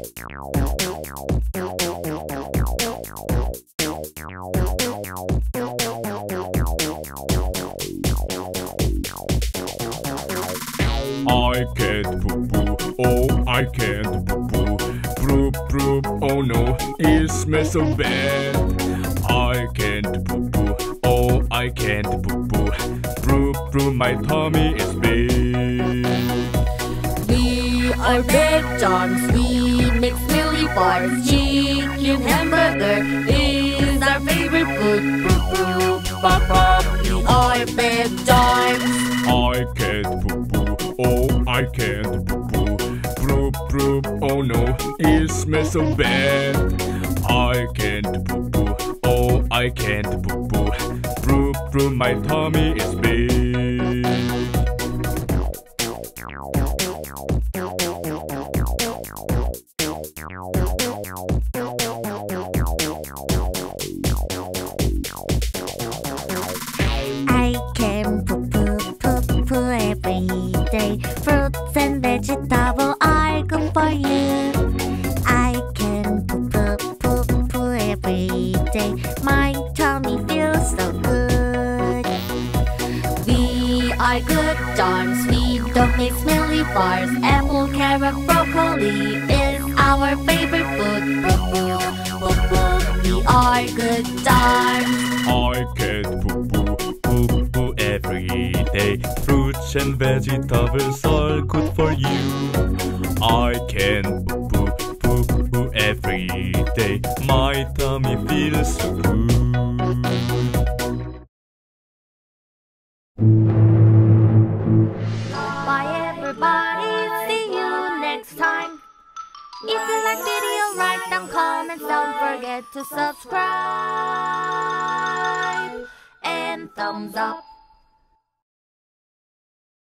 I can't poo-poo, oh I can't poo-poo. Poop, poop, oh no, it smells so bad. I can't poo-poo, oh I can't poo-poo. Poop, poop, my tummy is big. We are Big Johns, we make smelly farts. Chicken hamburger is our favorite food. Poop, poop, pop, pop, we are Big Johns. I can't poo-poo, oh I can't poo-poo. Poop, poop, oh no, it smells so bad. I can't poo-poo, oh I can't poo-poo. Poop, poop, my tummy is big. I can poo-poo every day. Fruits and vegetables are good for you. I can poo-poo every day. My tummy feels so good. We are Good Johns, we don't make smelly farts. Apple, carrot, broccoli is our favorite food. Poop, poop, poop, poop, we are Good Johns. I can't poo-poo, poo-poo every day. Fruits and vegetables are good for you. I can poo-poo, poo-poo every day. My tummy feels so good. Bye everybody, see you next time. If you like video, write down comments. Don't forget to subscribe and thumbs up.